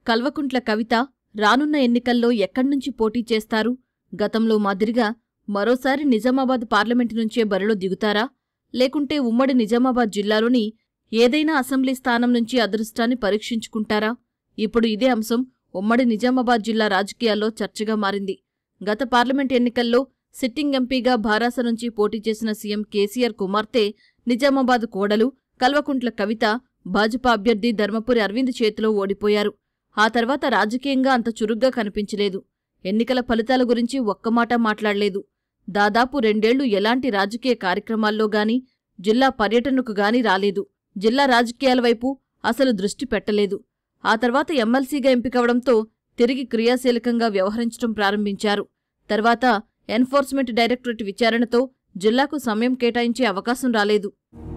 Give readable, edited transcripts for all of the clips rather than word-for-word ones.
కల్వకుంట్ల కవిత రానున్న ఎన్నికల్లో ఎక్కడ్నుంచి పోటీ చేస్తారు? గతంలో మాదిరిగా మరోసారి నిజామాబాద్ పార్లమెంటు నుంచే బరిలో దిగుతారా? లేకుంటే ఉమ్మడి నిజామాబాద్ జిల్లాలోని ఏదైనా అసెంబ్లీ స్థానం నుంచి అదృష్టాన్ని పరీక్షించుకుంటారా? ఇప్పుడు ఇదే అంశం ఉమ్మడి నిజామాబాద్ జిల్లా రాజకీయాల్లో చర్చగా మారింది. గత పార్లమెంట్ ఎన్నికల్లో సిట్టింగ్ ఎంపీగా భారాస నుంచి పోటీ చేసిన సీఎం కేసీఆర్ కుమార్తె, నిజామాబాద్ కోడలు కల్వకుంట్ల కవిత భాజపా అభ్యర్థి ధర్మపురి అరవింద్ చేతిలో ఓడిపోయారు. ఆ తర్వాత రాజకీయంగా అంత చురుగ్గా కనిపించలేదు. ఎన్నికల ఫలితాల గురించి ఒక్కమాట మాట్లాడలేదు. దాదాపు 2 ఏళ్లు ఎలాంటి రాజకీయ కార్యక్రమాల్లో గాని, జిల్లా పర్యటనకు గాని రాలేదు. జిల్లా రాజకీయాల వైపు అసలు దృష్టి పెట్టలేదు. ఆ తర్వాత ఎమ్మెల్సీగా ఎంపికవడంతో తిరిగి క్రియాశీలకంగా వ్యవహరించడం ప్రారంభించారు. తర్వాత ఎన్ఫోర్స్మెంట్ డైరెక్టరేట్ విచారణతో జిల్లాకు సమయం కేటాయించే అవకాశం రాలేదు.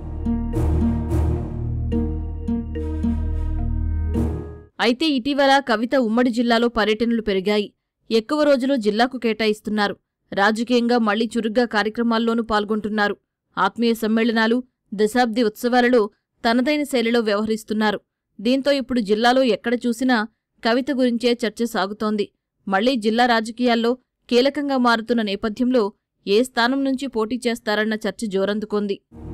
అయితే ఇటీవల కవిత ఉమ్మడి జిల్లాలో పర్యటనలు పెరిగాయి. ఎక్కువ రోజులు జిల్లాకు కేటాయిస్తున్నారు. రాజకీయంగా మళ్లీ చురుగ్గా కార్యక్రమాల్లోనూ పాల్గొంటున్నారు. ఆత్మీయ సమ్మేళనాలు, దశాబ్ది ఉత్సవాలలో తనదైన శైలిలో వ్యవహరిస్తున్నారు. దీంతో ఇప్పుడు జిల్లాలో ఎక్కడ చూసినా కవిత గురించే చర్చ సాగుతోంది. మళ్లీ జిల్లా రాజకీయాల్లో కీలకంగా మారుతున్న నేపథ్యంలో ఏ స్థానం నుంచి పోటీ చేస్తారన్న చర్చ జోరందుకుంది.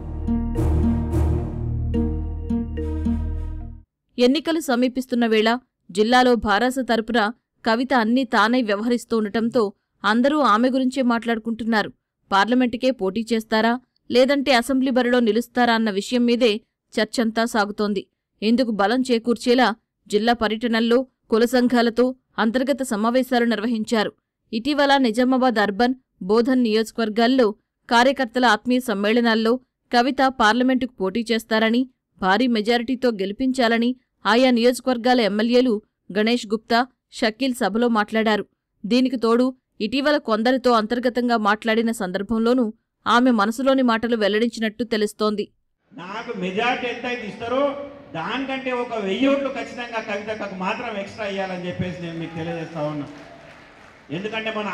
ఎన్నికలు సమీపిస్తున్న వేళ జిల్లాలో భారాస తరపున కవిత అన్నీ తానై వ్యవహరిస్తూ ఉండటంతో అందరూ ఆమె గురించే మాట్లాడుకుంటున్నారు. పార్లమెంటుకే పోటీ చేస్తారా, లేదంటే అసెంబ్లీ బరిలో నిలుస్తారా అన్న విషయం మీదే చర్చంతా సాగుతోంది. ఇందుకు బలం చేకూర్చేలా జిల్లా పర్యటనల్లో కుల సంఘాలతో అంతర్గత సమావేశాలు నిర్వహించారు. ఇటీవల నిజామాబాద్ అర్బన్, బోధన్ నియోజకవర్గాల్లో కార్యకర్తల ఆత్మీయ సమ్మేళనాల్లో కవిత పార్లమెంటుకు పోటీ చేస్తారని, భారీ మెజారిటీతో గెలిపించాలని ఆయా నియోజకవర్గాల ఎమ్మెల్యేలు గణేష్ గుప్తా, షకీల్ సభలో మాట్లాడారు. దీనికి తోడు ఇటీవల కొందరితో అంతర్గతంగా మాట్లాడిన సందర్భంలోనూ ఆమె మనసులోని మాటలు వెల్లడించినట్టు తెలుస్తోంది. నాకు మెజారిటీ ఎంతైతే ఇస్తారో దానికంటే ఒక 1000 ఓట్లు ఖచ్చితంగా కవితకు మాత్రం ఎక్స్ట్రా ఇవ్వాలని చెప్పేసి నేను మీకు తెలియజేస్తా ఉన్నా. ఎందుకంటే మన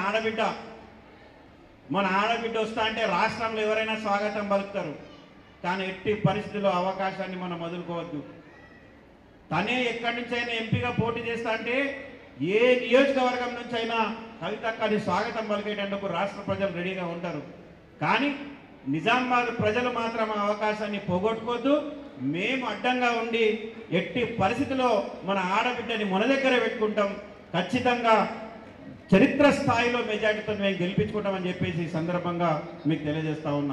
ఆడబిడ్డ వస్తా అంటే రాష్ట్రంలో ఎవరైనా స్వాగతం పలుకుతారు. కానీ ఎట్టి పరిస్థితుల్లో అవకాశాన్ని మనం వదులుకోవద్దు. తనే ఎక్కడి నుంచైనా ఎంపీగా పోటీ చేస్తా అంటే ఏ నియోజకవర్గం నుంచైనా కవితక్కని స్వాగతం పలికేటందుకు రాష్ట్ర ప్రజలు రెడీగా ఉంటారు. కానీ నిజామాబాద్ ప్రజలు మాత్రం ఆ అవకాశాన్ని పోగొట్టుకోవద్దు. మేము అడ్డంగా ఉండి ఎట్టి పరిస్థితిలో మన ఆడబిడ్డని మన దగ్గర పెట్టుకుంటాం. ఖచ్చితంగా చరిత్ర స్థాయిలో మెజార్టీతో మేము గెలిపించుకుంటామని చెప్పేసి ఈ సందర్భంగా మీకు తెలియజేస్తా ఉన్నా.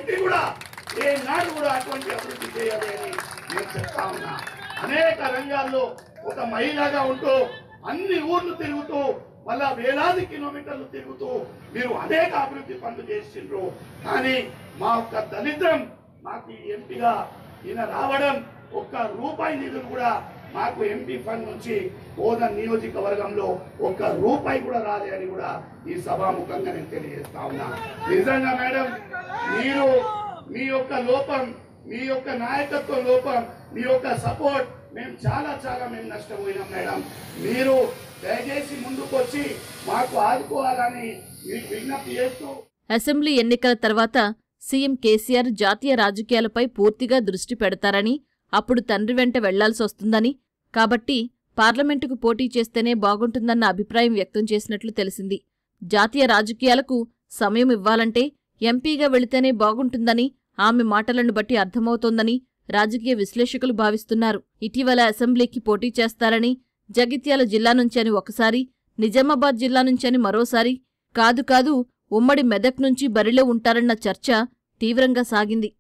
అనేక రంగాల్లో ఒక మహిళగా ఉంటూ అన్ని ఊర్లు తిరుగుతూ మళ్ళా వేలాది కిలోమీటర్లు తిరుగుతూ మీరు అనేక అభివృద్ధి పనులు చేసిండ్రు. కానీ మా ఒక్క దళితం మాకు ఎంపీగా ఈయన రావడం ఒక్క రూపాయి నిధులు కూడా మాకు ఎంపీ ఫండ్ నుంచి బోధన్ నియోజకవర్గంలో ఒక్క రూపాయి కూడా రాలే అని కూడా ఈ సభాముఖంగా నేను తెలియజేస్తా ఉన్నా. నిజంగా మేడం, మీరు మీ యొక్క లోపం, మీ యొక్క నాయకత్వ లోపం, మీ యొక్క సపోర్ట్ మేము చాలా మేము నష్టపోయినాం మేడం. మీరు దయచేసి ముందుకొచ్చి మాకు ఆదుకోవాలని మీకు విజ్ఞప్తి చేస్తూ. అసెంబ్లీ ఎన్నికల తర్వాత సీఎం కేసీఆర్ జాతీయ రాజకీయాలపై పూర్తిగా దృష్టి పెడతారని, అప్పుడు తండ్రి వెంట వెళ్లాల్సొస్తుందని, కాబట్టి పార్లమెంటుకు పోటీ చేస్తేనే బాగుంటుందన్న అభిప్రాయం వ్యక్తం చేసినట్లు తెలిసింది. జాతీయ రాజకీయాలకు సమయం ఇవ్వాలంటే ఎంపీగా వెళితేనే బాగుంటుందని ఆమె మాటలను బట్టి అర్థమవుతోందని రాజకీయ విశ్లేషకులు భావిస్తున్నారు. ఇటీవల అసెంబ్లీకి పోటీ చేస్తారని, జగిత్యాల జిల్లా నుంచని ఒకసారి, నిజామాబాద్ జిల్లా నుంచని మరోసారి, కాదు ఉమ్మడి మెదక్ నుంచి బరిలో ఉంటారన్న చర్చ తీవ్రంగా సాగింది.